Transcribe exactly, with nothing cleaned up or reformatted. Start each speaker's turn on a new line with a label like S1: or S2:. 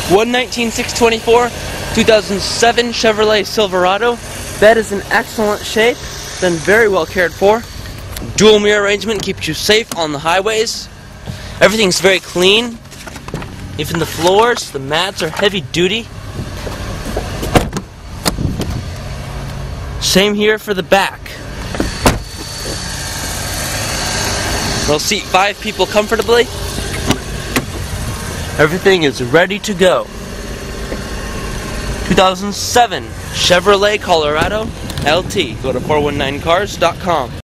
S1: one nineteen six twenty-four, two thousand seven Chevrolet Silverado. Bed is in excellent shape, been very well cared for. Dual mirror arrangement keeps you safe on the highways. Everything's very clean. Even the floors, the mats are heavy duty. Same here for the back. They'll seat five people comfortably. Everything is ready to go. two thousand seven Chevrolet Colorado L T. Go to four one nine cars dot com.